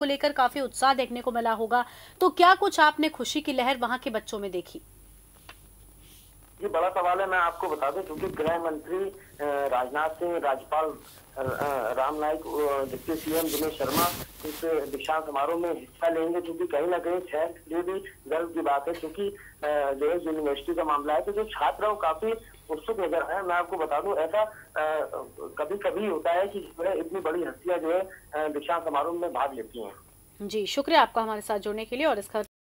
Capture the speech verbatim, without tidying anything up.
को लेकर काफी उत्साह देखने को मिला होगा, तो क्या कुछ आपने खुशी की लहर वहां के बच्चों में देखी? ये बड़ा सवाल है। मैं आपको बता दूं, क्योंकि गृह मंत्री राजनाथ सिंह, राज्यपाल राम नाईक, डिप्टी सीएम दिनेश शर्मा इस दीक्षांत समारोह में हिस्सा लेंगे, क्योंकि कहीं ना कहीं शहर के लिए भी गर्व की बात है, क्योंकि जो है यूनिवर्सिटी का मामला है, तो जो छात्र वो काफी उत्सुक नजर आए। मैं आपको बता दूं, ऐसा कभी कभी होता है कि जो है इतनी बड़ी हस्तियां जो है दीक्षांत समारोह में भाग लेती हैं। जी, शुक्रिया आपका हमारे साथ जुड़ने के लिए और इस